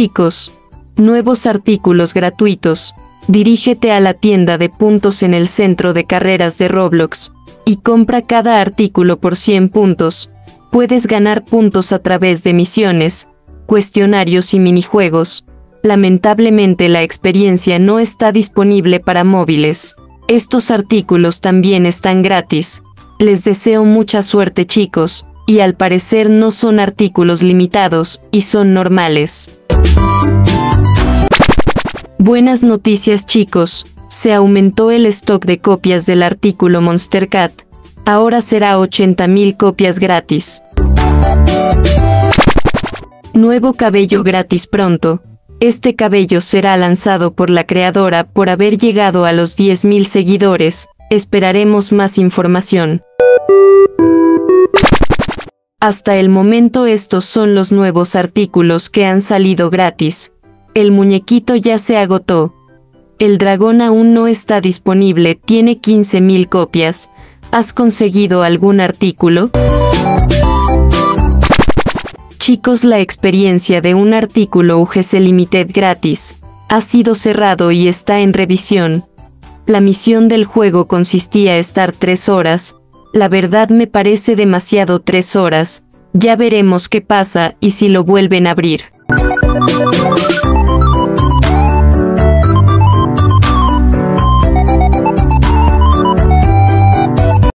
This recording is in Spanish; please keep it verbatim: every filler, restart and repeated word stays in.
Chicos, nuevos artículos gratuitos. Dirígete a la tienda de puntos en el centro de carreras de Roblox y compra cada artículo por cien puntos. Puedes ganar puntos a través de misiones, cuestionarios y minijuegos. Lamentablemente la experiencia no está disponible para móviles. Estos artículos también están gratis. Les deseo mucha suerte, chicos, y al parecer no son artículos limitados, y son normales. Buenas noticias, chicos, se aumentó el stock de copias del artículo Monstercat. Ahora será ochenta mil copias gratis. Nuevo cabello gratis pronto. Este cabello será lanzado por la creadora por haber llegado a los diez mil seguidores. Esperaremos más información. Hasta el momento estos son los nuevos artículos que han salido gratis. El muñequito ya se agotó. El dragón aún no está disponible, tiene quince mil copias. ¿Has conseguido algún artículo? Chicos, la experiencia de un artículo U G C Limited gratis ha sido cerrado y está en revisión. La misión del juego consistía en estar tres horas. La verdad me parece demasiado tres horas. Ya veremos qué pasa y si lo vuelven a abrir.